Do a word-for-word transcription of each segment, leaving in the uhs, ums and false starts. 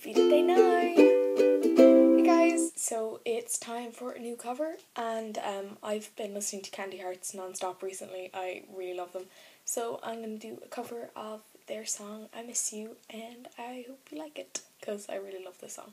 VEDA Day nine! Hey guys, so it's time for a new cover, and um, I've been listening to Candy Hearts non-stop recently. I really love them. So I'm going to do a cover of their song, I Miss You, and I hope you like it, because I really love this song.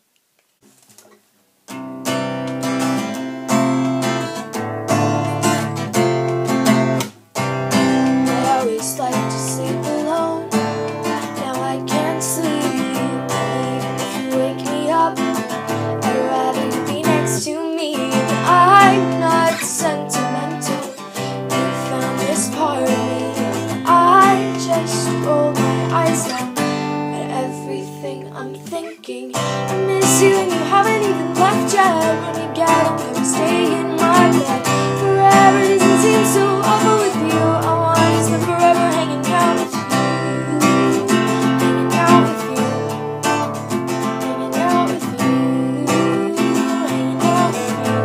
I always like to sleep alone. Now I can't sleep. Even if you wake me up, I'd rather you be next to me. I'm not sentimental. You found this part of me. I just roll my eyes down at everything I'm thinking. I miss you and you haven't even left yet. When you get home, come stay in my bed. Forever doesn't seem so awful with you. I want to spend forever hanging out with you. Hanging out with you. Hanging out with you. Hanging out with you.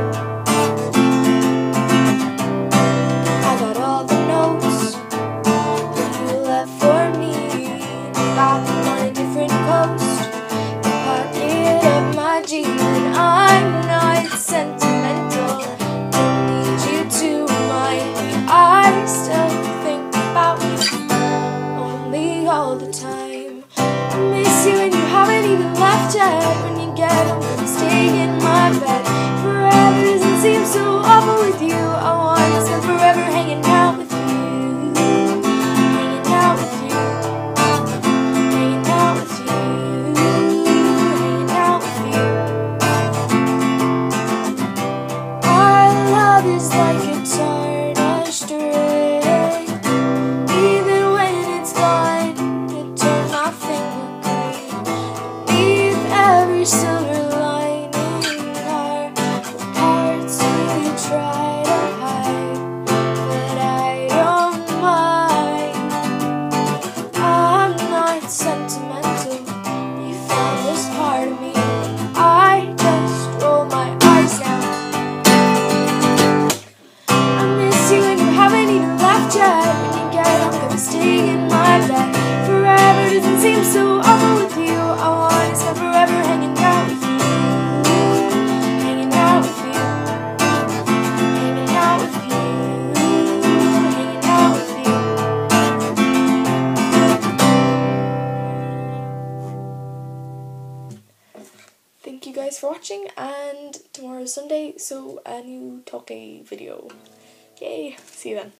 I got all the notes that you left for me. Got them on a different coast. The pocket of my jeans. And I'm not sentimental. Don't need you to remind me. I still think about you only all the time. I miss you and you haven't even left yet. When you get home, come stay in my bed. Forever doesn't seem so awful with you. I want to spend forever hanging out with you. Hanging out with you. Hanging out with you. Hanging out with you. Our love is like a tarnished ring. Even when it's gone, it turns my finger green. Beneath every silver lining are the parts you try to hide, but I don't mind. I'm not sentimental. You found this part of me. I just roll my eyes down. I miss you and you haven't even left yet. When you get home, come stay in my bed. Forever doesn't seem so awful with you. I want to spend forever hanging out with you. Hanging out with you. Hanging out with you. Hanging out with you. Thank you guys for watching, and tomorrow's Sunday, so a new talkie video. Yay! See you then.